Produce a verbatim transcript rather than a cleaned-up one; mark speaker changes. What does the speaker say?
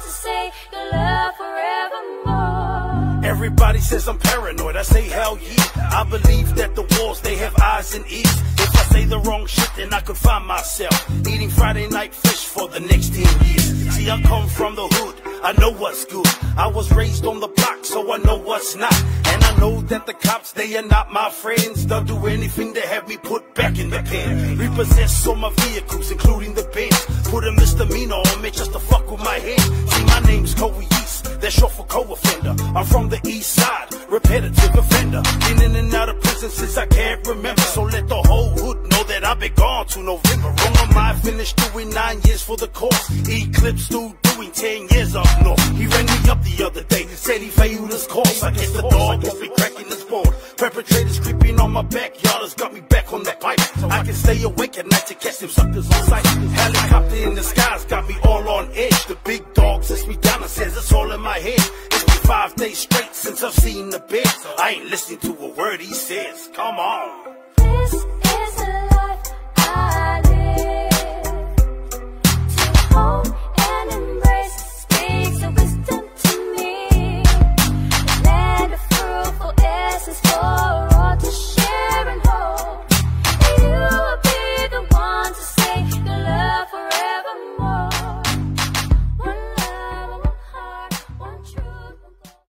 Speaker 1: to say your love forevermore.
Speaker 2: Everybody says I'm paranoid, I say hell yeah. I believe that the walls, they have eyes and ears. If I say the wrong shit, then I could find myself eating Friday night fish for the next ten years. See, I come from the hood, I know what's good. I was raised on the block, so I know what's not. And I know that the cops, they are not my friends. They'll do anything to have me put back in the pen. Repossess all my vehicles, including the Benz. Put a misdemeanor on me just to fuck with my head. See, my name's COEY, that's short for co-offender. I'm from the east side, repetitive offender. Been in and out of prison since I can't remember. So let the whole hood know that I've been gone to November. Wrong on my finished doing nine years for the course. Eclipse through doing ten years up north. He rang me up the other day, said he failed his course. I guess the dog won't be cracking his board. Perpetrators creeping on my backyard got me back on that pipe. I can stay awake at night to catch them suckers on sight. Helicopter in the skies got me all on edge. The big dog sits me down and says it's all in my head. It's been five days straight since I've seen the bed. I ain't listening to a word he says. Come on.